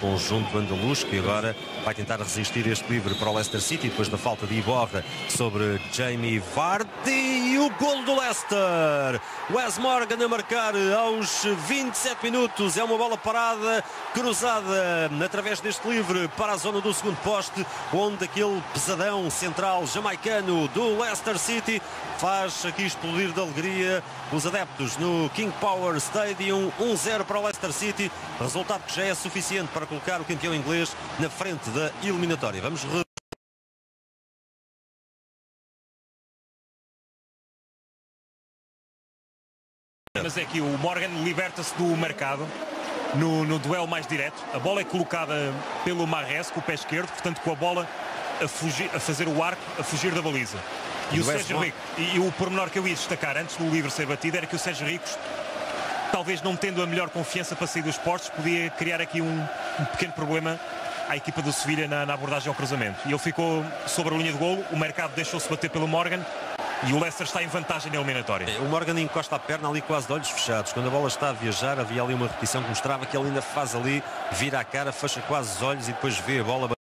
conjunto andaluz, que agora vai tentar resistir este livre para o Leicester City, depois da falta de Iborra sobre Jamie Vardy. E o golo do Leicester, Wes Morgan a marcar aos 27 minutos. É uma bola parada, cruzada através deste livre para a zona do segundo poste, onde aquele pesadão central jamaicano do Leicester City faz aqui explodir de alegria os adeptos no King Power Stadium. 1-0 para o Leicester City, resultado que já é suficiente para colocar o campeão inglês na frente da eliminatória. Vamos Mas é que o Morgan liberta-se do mercado no duelo mais direto. A bola é colocada pelo Mahrez com o pé esquerdo, portanto com a bola a fazer o arco, a fugir da baliza. E o Sérgio Rico, e o pormenor que eu ia destacar antes do livre ser batido era que o Sérgio Ricos, talvez não tendo a melhor confiança para sair dos postos, podia criar aqui um pequeno problema à equipa do Sevilha na abordagem ao cruzamento. E ele ficou sobre a linha de golo, o mercado deixou-se bater pelo Morgan e o Leicester está em vantagem na eliminatória. O Morgan encosta a perna ali quase de olhos fechados. Quando a bola está a viajar, havia ali uma repetição que mostrava que ele ainda faz ali, vira a cara, fecha quase os olhos e depois vê a bola